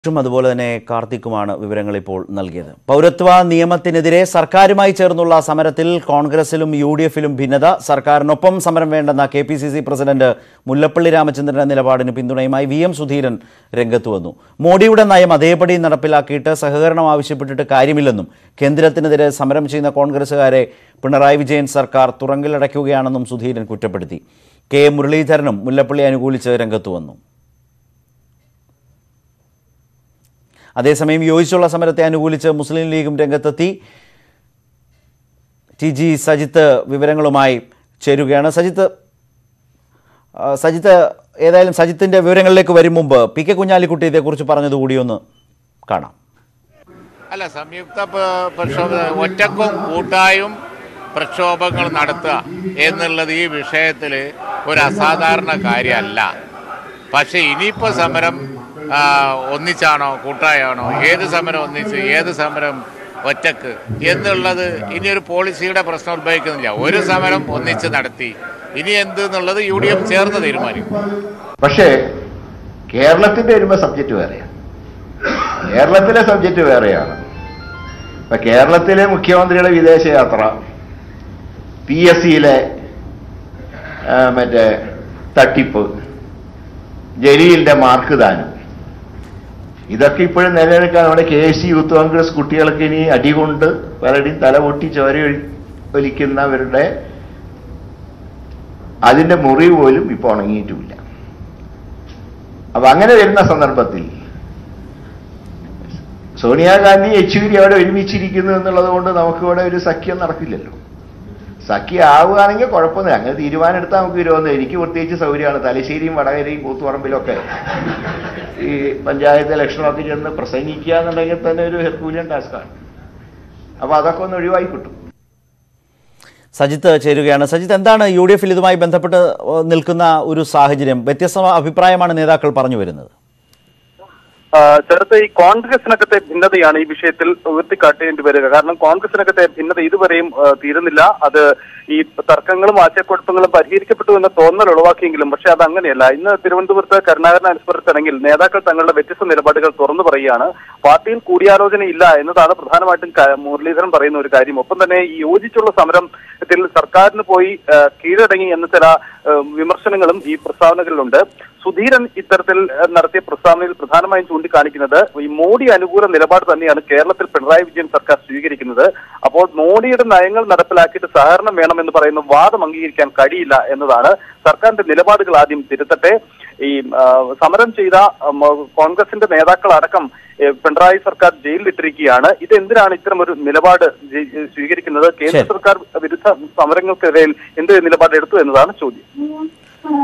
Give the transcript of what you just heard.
അതുപോലെ തന്നെ കാർത്തിക്കുമാണ് വിവരങ്ങൾ ഇപ്പോൾ നൽകിയത്. പൗരത്വ നിയമത്തിനെതിരെ സർക്കാരുമായി ചേർന്നുള്ള സമരത്തിൽ കോൺഗ്രസിലും യുഡിഎഫിലും ഭിന്നത. സർക്കാരിനൊപ്പം സമരം വേണ്ടെന്ന കെപിസിസി പ്രസിഡന്റ് മുല്ലപ്പള്ളി രാമചന്ദ്രന്റെ നിലപാടിന് പിന്തുണയുമായി വി.എം. സുധീരൻ രംഗത്ത് വന്നു. മോഡിയുടെ നയം അതേപടി നടപ്പിലാക്കിയിട്ട് സഹകരണം ആവശ്യപ്പെട്ടിട്ട് കാര്യമില്ലെന്നും കേന്ദ്രത്തിനെതിരെ സമരം ചെയ്യുന്ന കോൺഗ്രസുകാരെ പിണറായി വിജയൻ സർക്കാർ തുറങ്കിലടയ്ക്കുകയാണെന്നും സുധീരൻ കുറ്റപ്പെടുത്തി. കെ മുരളീധരനും മുല്ലപ്പള്ളി അനുകൂലിച്ച് രംഗത്ത് വന്നു. അതേസമയം യോജിച്ചുള്ള സമരത്തെ അനുകൂലിച്ച് മുസ്ലിം ലീഗും രംഗത്തെത്തി. ടി.ജി. സജിത്ത് വിവരങ്ങളുമായി ചേരുകയാണ്. സജിത്ത് ഏതായാലും സജിത്തിന്റെ വിവരങ്ങളിലേക്ക് വരും മുമ്പ് പി കെ കുഞ്ഞാലിക്കുട്ടി ഇതേക്കുറിച്ച് പറഞ്ഞതുകൂടി ഒന്ന് കാണാം. അല്ല, സംയുക്ത ഒറ്റക്കും കൂട്ടായും പ്രക്ഷോഭങ്ങൾ നടത്തുക എന്നുള്ളത് ഈ വിഷയത്തിൽ ഒരു അസാധാരണ കാര്യമല്ല. പക്ഷേ ഇനിയിപ്പോൾ സമരം ഒന്നിച്ചാണോ കൂട്ടായാണോ, ഏത് സമരം ഒന്നിച്ച് ഏത് സമരം ഒറ്റക്ക് എന്നുള്ളത് ഇനിയൊരു പോളിസിയുടെ പ്രശ്നം ഉത്ഭവിക്കുന്നില്ല. ഒരു സമരം ഒന്നിച്ച് നടത്തി, ഇനി എന്തെന്നുള്ളത് യുഡിഎഫ് ചേർന്ന് തീരുമാനിക്കും. പക്ഷേ കേരളത്തിന്റെ വരുമ്പോൾ സബ്ജക്റ്റ് വേറെയാണ്, കേരളത്തിലെ സബ്ജക്റ്റ് വേറെയാണ്. ഇപ്പൊ കേരളത്തിലെ മുഖ്യമന്ത്രിയുടെ വിദേശയാത്ര, PSCയിലെ മറ്റേ തട്ടിപ്പ്, ജലീലിന്റെ മാർക്ക് ദാനം, ഇതൊക്കെ ഇപ്പോഴും നിലനിൽക്കാൻ നമ്മുടെ KSC യൂത്ത് കോൺഗ്രസ് കുട്ടികൾക്ക് ഇനി അടികൊണ്ട് പലരുടെയും തല പൊട്ടി ചോര ഒലിക്കുന്നവരുടെ അതിന്റെ മുറിവ് പോലും ഇപ്പൊ ഉണങ്ങിയിട്ടുമില്ല. അപ്പൊ അങ്ങനെ വരുന്ന സന്ദർഭത്തിൽ സോണിയാഗാന്ധി യെച്ചൂരി അവിടെ ഒരുമിച്ചിരിക്കുന്നു എന്നുള്ളത് കൊണ്ട് നമുക്ക് ഇവിടെ ഒരു സഖ്യം നടക്കില്ലല്ലോ. സഖ്യം ആവുകയാണെങ്കിൽ കുഴപ്പമൊന്നുമില്ല, അങ്ങനെ തീരുമാനം എടുത്താൽ നമുക്ക് വിരോധം. എനിക്ക് പ്രത്യേകിച്ച് സൗകര്യമാണ്, തലശ്ശേരിയും വടകരയും കൂത്തുപറമ്പിലൊക്കെ ഈ പഞ്ചായത്ത് ഇലക്ഷനൊക്കെ ചെന്ന് പ്രസംഗിക്കുക എന്നുണ്ടെങ്കിൽ തന്നെ ഒരു ഹെർക്കൂലിയൻ ടാസ്ക്കാണ്. അപ്പൊ അതൊക്കെ ഒന്ന് ഒഴിവായി കിട്ടും. സജിത്ത് ചേരുകയാണ്. സജിത്ത്, എന്താണ് യുഡിഎഫിൽ ഇതുമായി ബന്ധപ്പെട്ട് നിൽക്കുന്ന ഒരു സാഹചര്യം? വ്യത്യസ്ത അഭിപ്രായമാണ് നേതാക്കൾ പറഞ്ഞു വരുന്നത്. ചേർത്ത് ഈ കോൺഗ്രസിനകത്തെ ഭിന്നതയാണ് ഈ വിഷയത്തിൽ ഉയർത്തിക്കാട്ടേണ്ടി വരിക. കാരണം കോൺഗ്രസിനകത്തെ ഭിന്നത ഇതുവരെയും തീരുന്നില്ല. അത് ഈ തർക്കങ്ങളും ആശയക്കുഴപ്പങ്ങളും പരിഹരിക്കപ്പെട്ടു എന്ന തോന്നൽ ഉളവാക്കിയെങ്കിലും പക്ഷെ അത് അങ്ങനെയല്ല. ഇന്ന് തിരുവനന്തപുരത്ത് കരുണാകരൻ അനുസ്മരണ ചടങ്ങിൽ നേതാക്കൾ തങ്ങളുടെ വ്യത്യസ്ത നിലപാടുകൾ തുറന്നു പറയുകയാണ്. പാർട്ടിയിൽ കൂടിയാലോചനയില്ല എന്നതാണ് പ്രധാനമായിട്ടും മുരളീധരൻ പറയുന്ന ഒരു കാര്യം. ഒപ്പം തന്നെ ഈ യോജിച്ചുള്ള സമരത്തിൽ സർക്കാരിന് പോയി കീഴടങ്ങി എന്ന ചില വിമർശനങ്ങളും ഈ പ്രസ്താവനകളിലുണ്ട്. സുധീരൻ ഇത്തരത്തിൽ നടത്തിയ പ്രസ്താവനയിൽ പ്രധാനമായും ചൂണ്ടിക്കാണിക്കുന്നത് ഈ മോഡി അനുകൂല നിലപാട് തന്നെയാണ് കേരളത്തിൽ പിണറായി വിജയൻ സർക്കാർ സ്വീകരിക്കുന്നത്. അപ്പോൾ മോഡിയുടെ നയങ്ങൾ നടപ്പിലാക്കിയിട്ട് സഹകരണം വേണമെന്ന് പറയുന്ന വാദം അംഗീകരിക്കാൻ കഴിയില്ല എന്നതാണ്. സർക്കാരിന്റെ നിലപാടുകൾ ആദ്യം തിരുത്തട്ടെ. ഈ സമരം ചെയ്ത കോൺഗ്രസിന്റെ നേതാക്കളടക്കം പിണറായി സർക്കാർ ജയിലിലിട്ടിരിക്കുകയാണ്. ഇതെന്തിനാണ് ഇത്തരം ഒരു നിലപാട് സ്വീകരിക്കുന്നത്? കേന്ദ്ര സർക്കാർ വിരുദ്ധ സമരങ്ങൾക്കെതിരെ എന്ത് നിലപാട് എടുത്തു എന്നതാണ് ചോദ്യം.